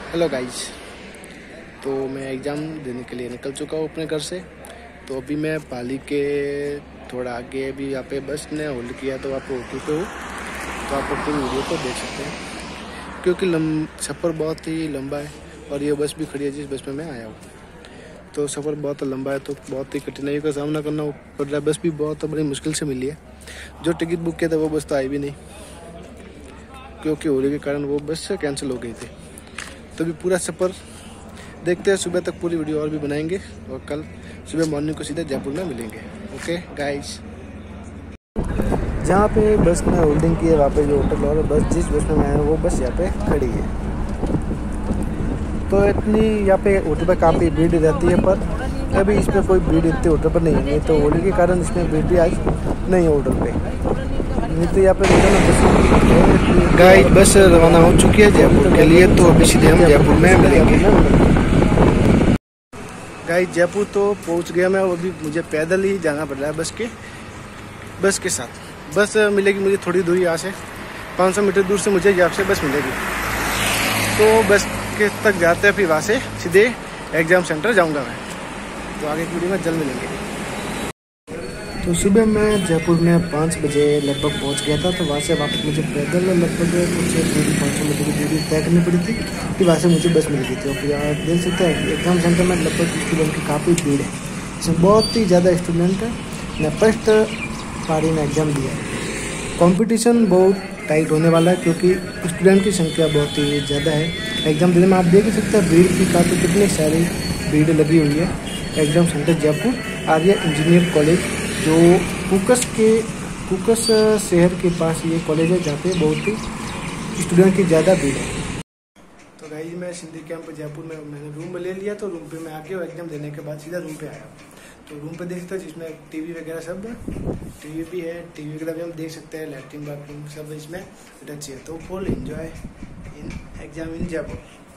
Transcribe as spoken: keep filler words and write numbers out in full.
Hello guys, तो मैं exam देने के लिए निकल चुका हूँ अपने घर से। तो अभी मैं पाली के थोड़ा आगे अभी यहाँ पे बस ने होल्ड किया, तो आप होटल पे हो, तो आप पूरी वीडियो को देख सकते हैं क्योंकि लम सफ़र बहुत ही लंबा है और ये बस भी खड़ी है जिस बस में मैं आया हूँ। तो सफ़र बहुत लंबा है तो बहुत ही कठिनाइयों का सामना करना पड़ रहा है। बस भी बहुत बड़ी मुश्किल से मिली है। जो टिकट बुक किया था वो बस तो आई भी नहीं क्योंकि होली के कारण वो बस कैंसिल हो गई थी। तो अभी पूरा सफ़र देखते हैं, सुबह तक पूरी वीडियो और भी बनाएंगे और कल सुबह मॉर्निंग को सीधे जयपुर में मिलेंगे। ओके गाइस, जहाँ पे बस में होल्डिंग की है वहाँ पे जो होटल और बस जिस बस में मैं आया वो बस यहाँ पे खड़ी है। तो इतनी यहाँ पे होटल पर काफ़ी भीड़ रहती है, पर अभी इसमें कोई भीड़ इतनी होटल पर नहीं है। नहीं तो होली के कारण इसमें भीड़ भी आज नहीं है होटल पे। नहीं तो यहाँ पे बस गाइस बस रवाना हो चुकी है जयपुर के लिए, तो अभी सीधे हम जयपुर में मिलेंगे। गाइस जयपुर तो पहुँच गया मैं, अभी मुझे पैदल ही जाना पड़ रहा है बस के बस के साथ। बस मिलेगी मुझे थोड़ी दूरी यहाँ से, पाँच सौ मीटर दूर से मुझे यहाँ से बस मिलेगी। तो बस के तक जाते हैं, फिर वहाँ से सीधे एग्ज़ाम सेंटर जाऊँगा मैं। तो आगे की वीडियो में जल्द मिलेंगे। तो सुबह मैं जयपुर में पाँच बजे लगभग पहुंच गया था। तो वहाँ से वापस मुझे पैदल लगभग कुछ दूरी पाँच सौ मीटर की दूरी तय करनी पड़ी थी, फिर वहाँ से मुझे बस मिल गई थी। और फिर आप देख सकते हैं एग्ज़ाम सेंटर में लगभग स्टूडेंट की काफ़ी भीड़ है। इसमें बहुत ही ज़्यादा स्टूडेंट ने फर्स्ट पारी में एग्ज़ाम दिया है। कॉम्पिटिशन बहुत टाइट होने वाला है क्योंकि स्टूडेंट की संख्या बहुत ही ज़्यादा है। एग्ज़ाम देने में आप देख सकते हैं भीड़ की काफ़ी कितनी सारी भीड़ लगी हुई है। Exam centre Jaipur Arya engineer college, जो कुकस के कुकस शहर के पास ये कॉलेज है, जहाँ पे बहुत ही स्टूडेंट की ज़्यादा भीड़ है। तो गाइस मैं सिंधी कैंप जयपुर में मैंने रूम ले लिया। तो रूम पे मैं आके एग्जाम देने के बाद सीधा रूम पे आया। तो रूम पे देख सकते हैं जिसमें टीवी वगैरह सब टीवी भी है, टीवी वगैरह भी हम देख सकते हैं, लैट्रिन बाथरूम सब इसमें टच है। तो full enjoy in exam in Jaipur.